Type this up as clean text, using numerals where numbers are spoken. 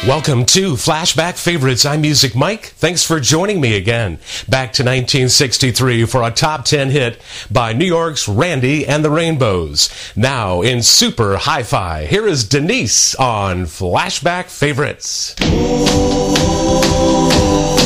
Welcome to Flashback Favorites. I'm Music Mike. Thanks for joining me again. Back to 1963 for a top 10 hit by New York's Randy and the Rainbows. Now in super hi-fi, here is Denise on Flashback Favorites. Oh,